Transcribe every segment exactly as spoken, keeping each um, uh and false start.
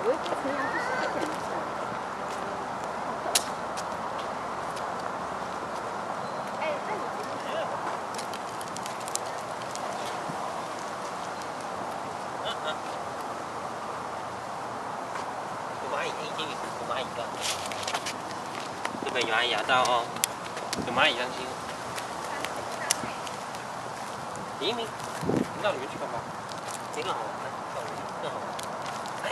我也不承认这是一点的事。哎，那你觉得？ 嗯嗯。有蚂蚁，一定有蚂蚁的。这边有蚂蚁牙到哦，有蚂蚁当心。明明，你到里面去干嘛？这个好玩，到里面更好玩。哎。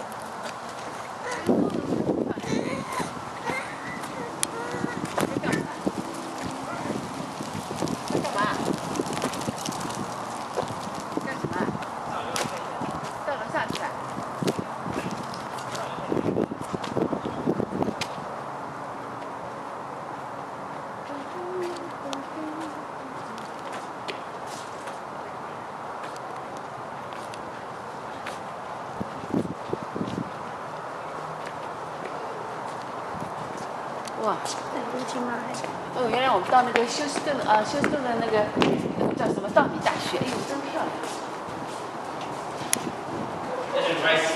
干嘛？干什么？到楼下去啊？哇， 在路去吗？ 哦，原来我们到那个休斯顿啊，休斯顿的那个那个叫什么道比大学，哎呦，真漂亮。 这是 rice。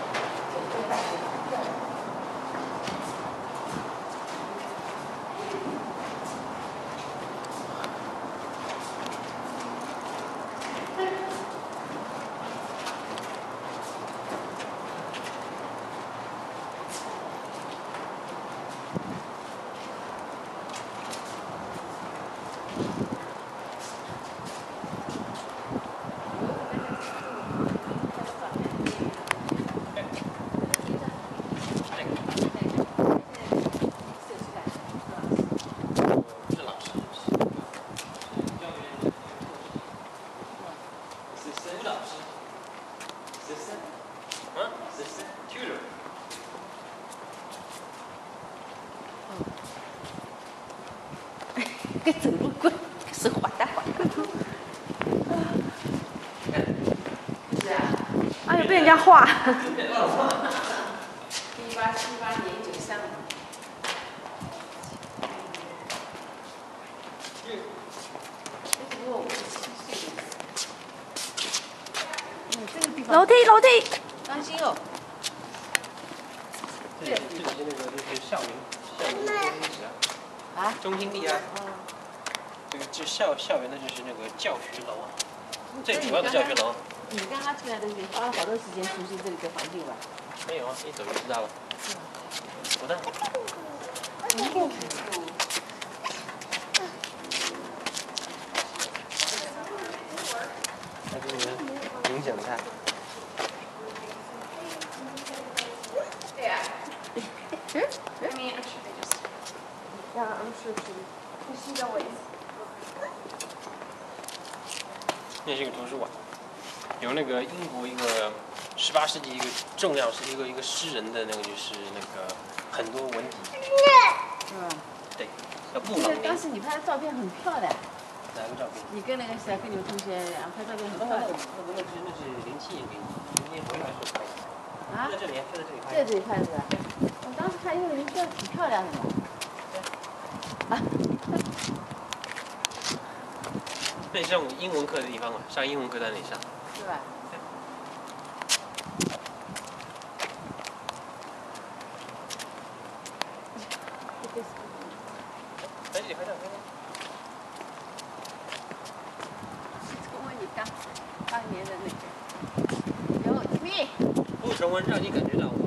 个走路棍是滑哒滑哒。是啊。 哎呦，被人家画。 一八七八年九三五。嗯，这个地方。 楼梯，楼梯。 当心哦。 这里这里是那个就是校园校园的历史啊。啊？中心地啊。这个就校校园的就是那个教学楼啊，最主要的教学楼。 你刚刚进来的时候花了好多时间熟悉这里的环境吧？ 没有啊，一走就知道了。 是吧？ 不但。 嗯。 它这个影响它。 对呀。 嗯？ Yeah, I'm sure she. She always. 那是一个图书馆，有那个英国一个十八世纪一个重要是一个一个诗人的那个就是那个很多文体。 是吧？ 对，叫布朗尼。 当时你拍的照片很漂亮。 哪个照片？ 你跟那个谁，跟你们同学俩拍照片很漂亮。 那个那是那是零七年给你，零年回来时候拍的。 啊？ 在这里，就在这里拍。 在这里拍的是吧？我当时看，因为你这挺漂亮的嘛。啊。 那上英文课的地方嘛，上英文课在那里上。 是吧？ 在这里拍照，拍照。 重温你当当年的那个，然后你。 不重温，让你感觉到。